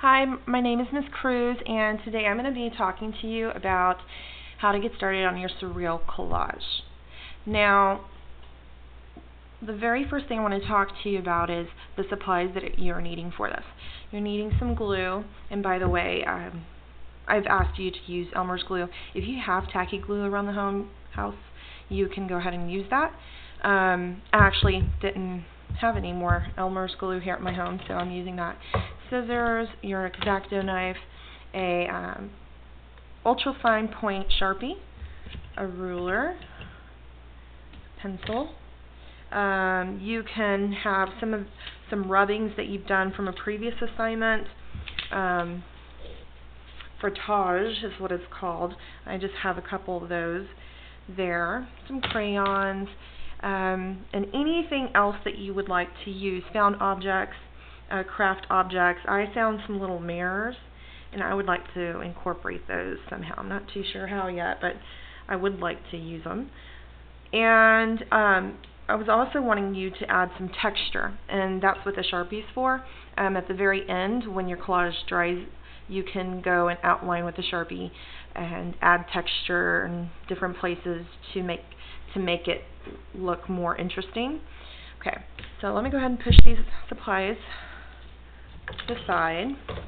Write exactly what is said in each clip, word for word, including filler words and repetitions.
Hi, my name is Miz Cruz, and today I'm going to be talking to you about how to get started on your Surreal Collage. Now, the very first thing I want to talk to you about is the supplies that you're needing for this. You're needing some glue, and by the way, um, I've asked you to use Elmer's glue. If you have tacky glue around the home house, you can go ahead and use that. Um, I actually didn't have any more Elmer's glue here at my home, so I'm using that. Scissors, your X-Acto knife, a um, ultra fine point Sharpie, a ruler, pencil. Um, you can have some of some rubbings that you've done from a previous assignment. Um, Frottage is what it's called. I just have a couple of those there. Some crayons. Um, and anything else that you would like to use, found objects, uh, craft objects. I found some little mirrors, and I would like to incorporate those somehow. I'm not too sure how yet, but I would like to use them. And um, I was also wanting you to add some texture, and that's what the Sharpie's for. Um, at the very end, when your collage dries, you can go and outline with the Sharpie and add texture in different places to make to make it look more interesting. Okay, so let me go ahead and push these supplies to the side,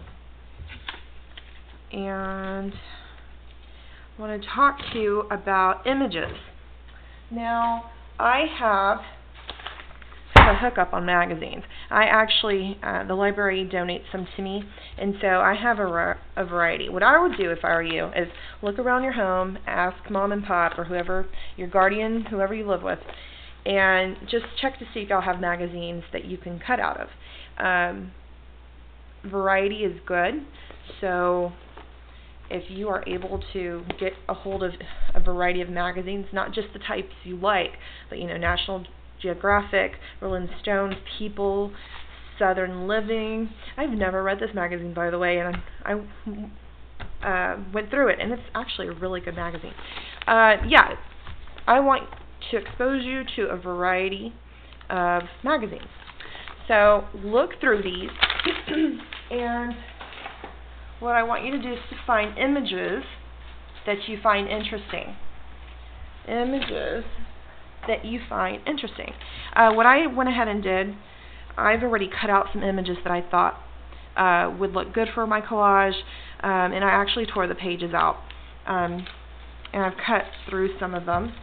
and I want to talk to you about images. Now, I have a hookup on magazines. I actually, uh, the library donates some to me, and so I have a, a variety. What I would do if I were you is look around your home, ask mom and pop or whoever, your guardian, whoever you live with, and just check to see if y'all have magazines that you can cut out of. Um, variety is good, so if you are able to get a hold of a variety of magazines, not just the types you like, but you know, National Geographic, Rolling Stone, People, Southern Living. I've never read this magazine, by the way, and I, I uh, went through it, and it's actually a really good magazine. Uh, yeah, I want to expose you to a variety of magazines. So look through these, and what I want you to do is to find images that you find interesting. Images that you find interesting. Uh, what I went ahead and did, I've already cut out some images that I thought uh, would look good for my collage, um, and I actually tore the pages out, um, and I've cut through some of them.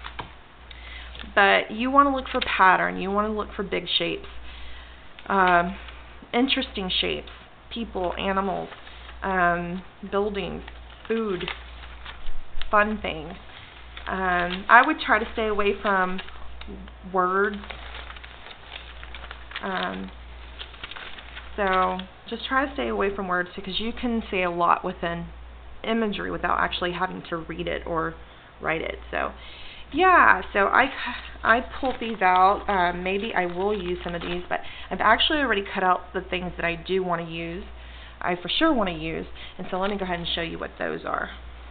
But you want to look for pattern, you want to look for big shapes, um, interesting shapes, people, animals, um, buildings, food, fun things. Um, I would try to stay away from words. Um, so just try to stay away from words, because you can say a lot within imagery without actually having to read it or write it. So yeah, so I, I pulled these out. Um, maybe I will use some of these, but I've actually already cut out the things that I do want to use. I for sure want to use, and so let me go ahead and show you what those are.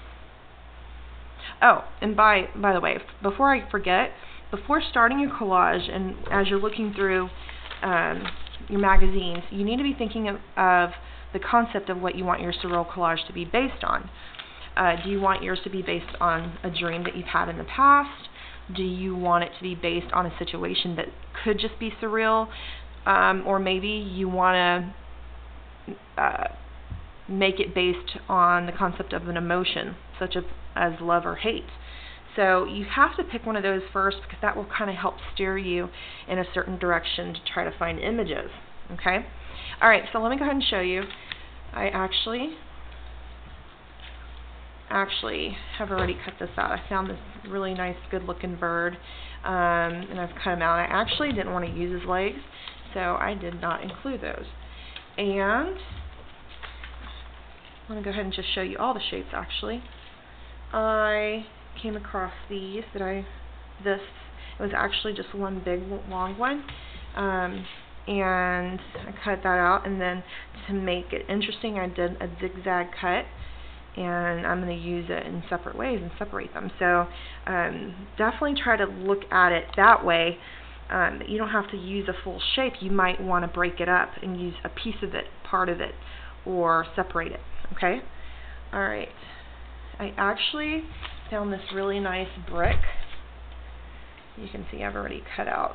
Oh, and by by the way, before I forget, before starting your collage and as you're looking through um, your magazines, you need to be thinking of, of the concept of what you want your Surreal Collage to be based on. Uh, do you want yours to be based on a dream that you've had in the past? Do you want it to be based on a situation that could just be surreal? Um, or maybe you want to uh, make it based on the concept of an emotion, such as, as love or hate. So you have to pick one of those first, because that will kind of help steer you in a certain direction to try to find images. Okay? Alright, so let me go ahead and show you. I actually actually have already cut this out. I found this really nice, good looking bird, um, and I've cut him out. I actually didn't want to use his legs, so I did not include those. And I'm going to go ahead and just show you all the shapes, actually. I came across these that I, this, it was actually just one big long one, um, and I cut that out, and then to make it interesting I did a zigzag cut, and I'm going to use it in separate ways and separate them. So um, definitely try to look at it that way. Um, you don't have to use a full shape. You might want to break it up and use a piece of it, part of it, or separate it, okay? All right. I actually found this really nice brick. You can see I've already cut out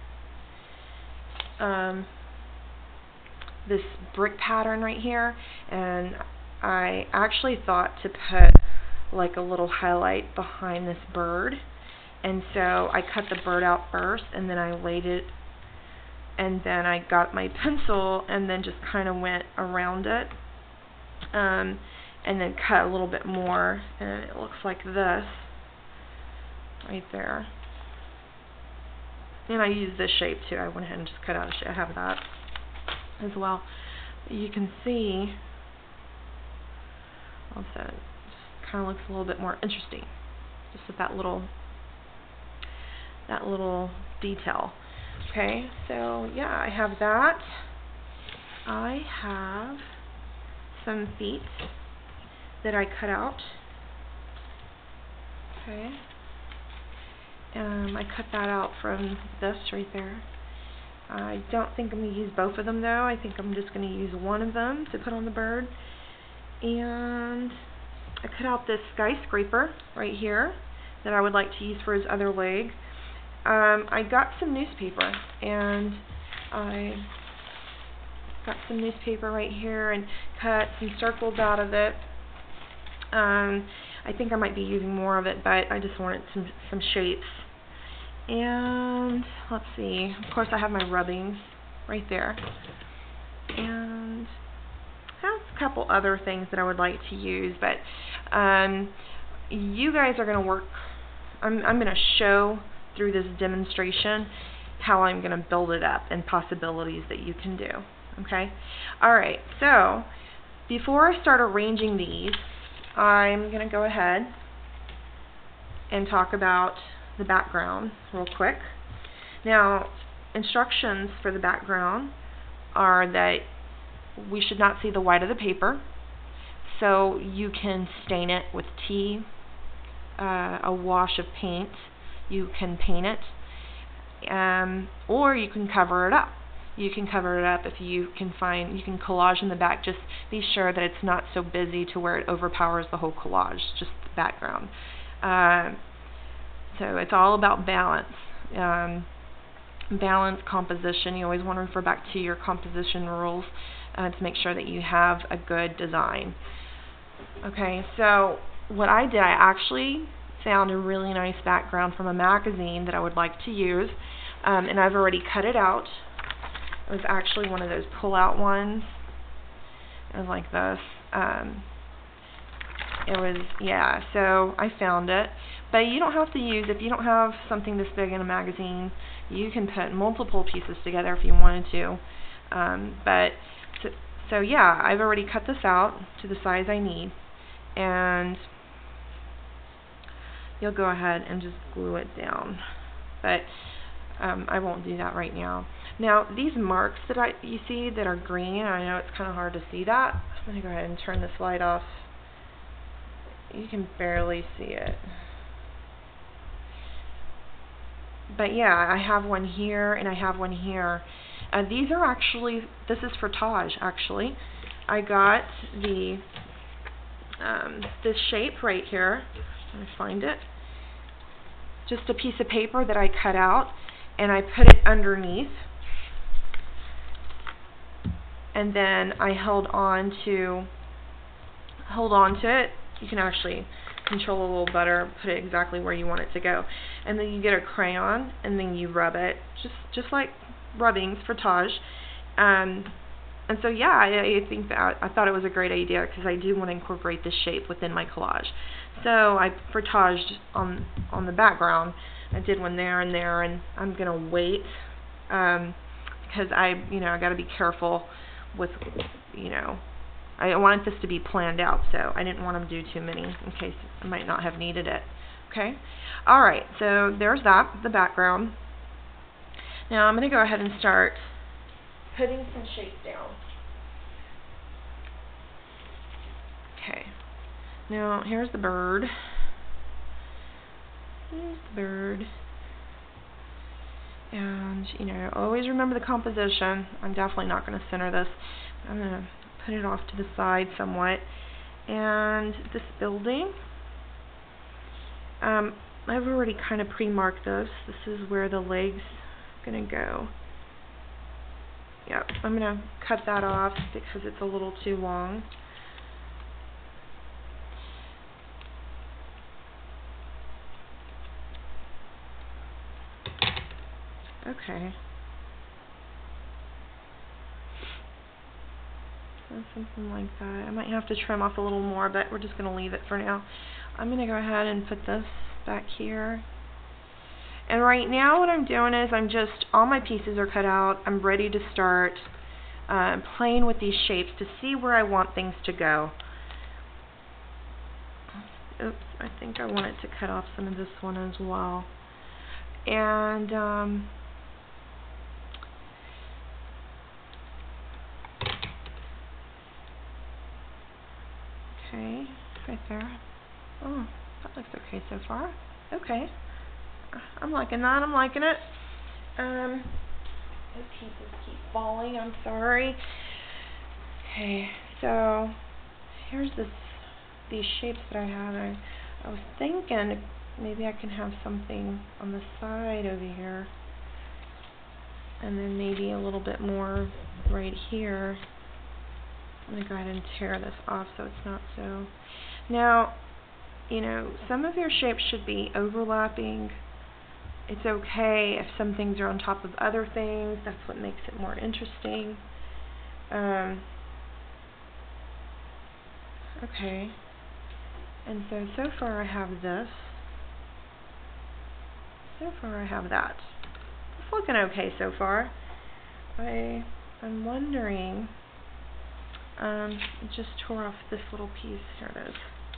um, this brick pattern right here, and I actually thought to put like a little highlight behind this bird, and so I cut the bird out first, and then I laid it, and then I got my pencil and then just kind of went around it, um, and then cut a little bit more, and it looks like this right there. And I used this shape too. I went ahead and just cut out a shape. I have that as well. You can see also it just kind of looks a little bit more interesting, just with that little that little detail. Okay, so yeah, I have that. I have some feet that I cut out. Okay. Um, I cut that out from this right there. I don't think I'm going to use both of them though. I think I'm just going to use one of them to put on the bird. And I cut out this skyscraper right here that I would like to use for his other leg. Um, I got some newspaper, and I got some newspaper right here and cut some circles out of it. Um, I think I might be using more of it, but I just wanted some some shapes. And let's see, of course I have my rubbings right there, and I have a couple other things that I would like to use, but um, you guys are going to work, I'm, I'm going to show through this demonstration how I'm going to build it up and possibilities that you can do. Okay? Alright, so before I start arranging these, I'm going to go ahead and talk about the background real quick. Now, instructions for the background are that we should not see the white of the paper, so you can stain it with tea, uh, a wash of paint, you can paint it, um, or you can cover it up. You can cover it up if you can find, you can collage in the back. Just be sure that it's not so busy to where it overpowers the whole collage, just the background. Uh, so it's all about balance. Um, balance, composition. You always want to refer back to your composition rules uh, to make sure that you have a good design. Okay, so what I did, I actually found a really nice background from a magazine that I would like to use, um, and I've already cut it out. It was actually one of those pull-out ones. It was like this. Um, it was, yeah, so I found it. But you don't have to use, if you don't have something this big in a magazine, you can put multiple pieces together if you wanted to. Um, but, so, so yeah, I've already cut this out to the size I need. And you'll go ahead and just glue it down. But um, I won't do that right now. Now, these marks that I you see that are green, I know it's kind of hard to see that. I'm going to go ahead and turn this light off. You can barely see it. But yeah, I have one here and I have one here. Uh, these are actually, this is for Taj actually. I got the, um, this shape right here. Let me find it. Just a piece of paper that I cut out and I put it underneath. And then I held on to hold on to it. You can actually control a little better, put it exactly where you want it to go. And then you get a crayon and then you rub it, just just like rubbings for Taj. Um, and so yeah, I, I think that I thought it was a great idea because I do want to incorporate this shape within my collage. So I for Taj on on the background, I did one there and there, and I'm gonna wait um, because I you know I got to be careful with, you know, I wanted this to be planned out, so I didn't want to do too many in case I might not have needed it. Okay? Alright, so there's that, the background. Now I'm going to go ahead and start putting some shapes down. Okay. Now, here's the bird. Here's the bird. And, you know, always remember the composition. I'm definitely not going to center this. I'm going to put it off to the side somewhat. And this building, um, I've already kind of pre-marked this. This is where the leg's gonna go. Yep, I'm gonna cut that off because it's a little too long. Okay. So something like that. I might have to trim off a little more, but we're just going to leave it for now. I'm going to go ahead and put this back here. And right now what I'm doing is I'm just, all my pieces are cut out. I'm ready to start uh, playing with these shapes to see where I want things to go. Oops, I think I wanted to cut off some of this one as well. And um, okay, right there. Oh, that looks okay so far. Okay, I'm liking that. I'm liking it. Um, those pieces keep falling. I'm sorry. Okay, so here's this these shapes that I have. I I was thinking maybe I can have something on the side over here, and then maybe a little bit more right here. I'm going to go ahead and tear this off so it's not so. Now, you know, some of your shapes should be overlapping. It's okay if some things are on top of other things. That's what makes it more interesting. Um, okay. And so, so far I have this. So far I have that. It's looking okay so far. I, I'm wondering, um, I just tore off this little piece. Here it is.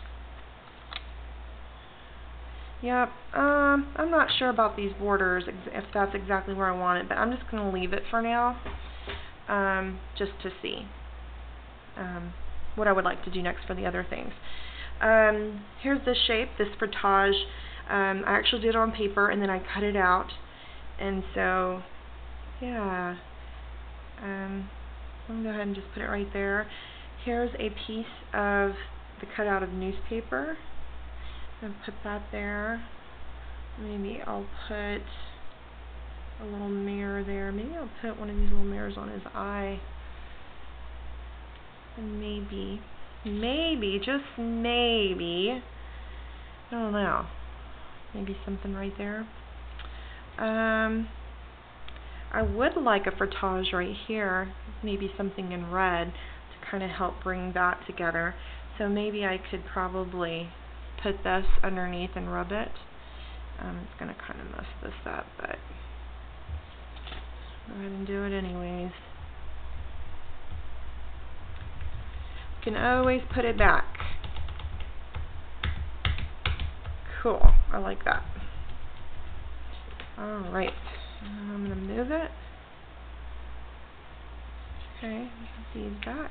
Yep, um, I'm not sure about these borders, if that's exactly where I want it, but I'm just going to leave it for now, um, just to see um, what I would like to do next for the other things. Um, here's this shape, this frottage. Um, I actually did it on paper and then I cut it out, and so, yeah, um, I'm going to go ahead and just put it right there. Here's a piece of the cutout of newspaper. And put that there. Maybe I'll put a little mirror there. Maybe I'll put one of these little mirrors on his eye. And maybe, maybe, just maybe, I don't know, maybe something right there. Um, I would like a frottage right here, maybe something in red to kind of help bring that together. So maybe I could probably put this underneath and rub it. Um, it's going to kind of mess this up, but go ahead and do it anyways. You can always put it back. Cool, I like that. Alright, I'm going to move it. Okay, these back.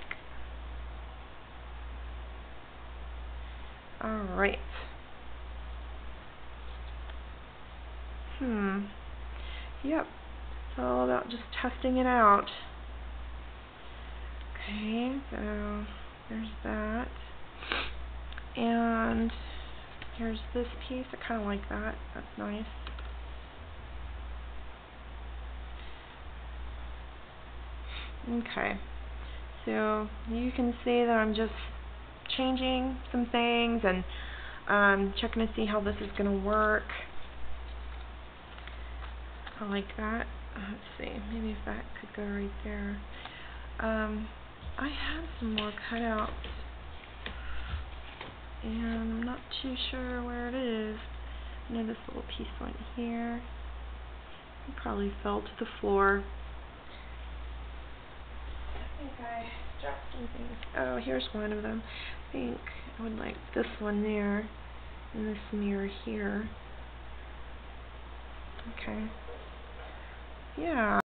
Alright. Hmm. Yep. It's all about just testing it out. Okay, so there's that. And here's this piece. I kind of like that. That's nice. Okay. So you can see that I'm just changing some things and um, checking to see how this is going to work. I like that. Let's see, maybe if that could go right there. Um, I have some more cutouts, and I'm not too sure where it is. I know this little piece went here. It probably fell to the floor. I think I dropped some things. Oh, here's one of them. I think I would like this one there and this mirror here. Okay. Yeah.